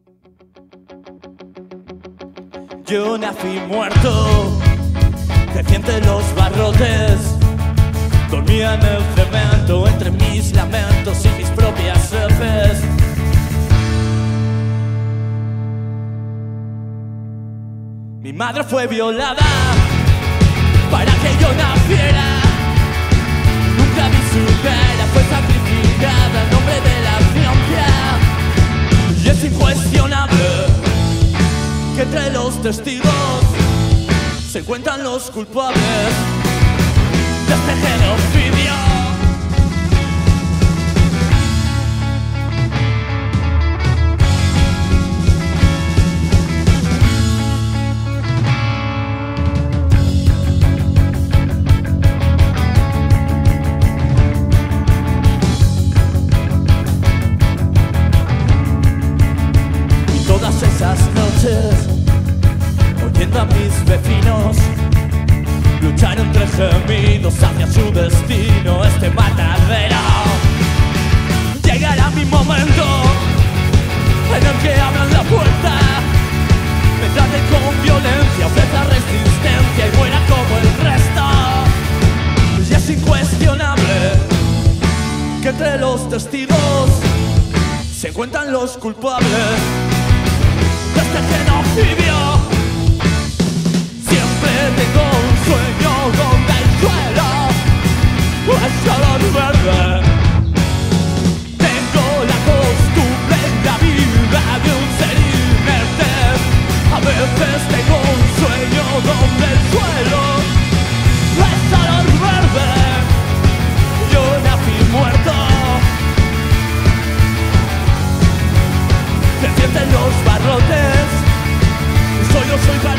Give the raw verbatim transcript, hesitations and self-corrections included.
Yo nací muerto, creciente en los barrotes. Dormía en el cemento entre mis lamentos y mis propias heces. Mi madre fue violada para que yo naciera. Nunca vi su cara, fue sacrificada en nombre de la ciencia. Y es incuestionable que entre los testigos se encuentran los culpables de este genocidio. Y todas esas noches, oyendo a mis vecinos luchar entre gemidos hacia su destino, este matadero. Llegará mi momento en el que abran la puerta, me traten con violencia, ofrezca resistencia y muera como el resto. Y es incuestionable que entre los testigos se encuentran los culpables de este genocidio. Tengo un sueño donde el suelo es color verde. Tengo la costumbre en la vida de un ser inerte. A veces tengo un sueño donde el suelo es color verde. Yo nací muerto, creciente en los barrotes. Soy yo, soy